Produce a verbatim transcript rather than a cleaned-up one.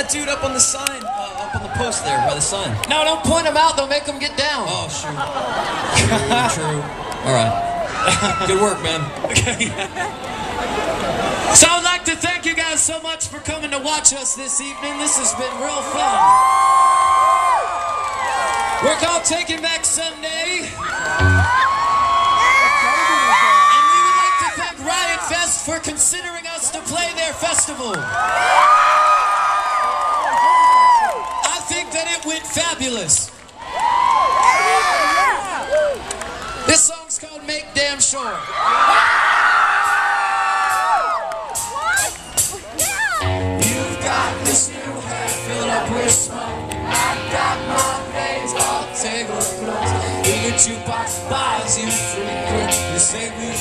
that dude up on the sign, uh, up on the post there by the sign. No, don't point them out. They'll make them get down. Oh, shoot. True, true. All right. Good work, man. So I'd like to thank you guys so much for coming to watch us this evening. This has been real fun. We're called Taking Back Sunday. And we would like to thank Riot Fest for considering us to play their festival. I think that it went fabulous. This song's called MakeDamnSure. You've got this new hair filled up with smoke. I've got my veins all tangled close. In your jukebox bars you frequent. You say we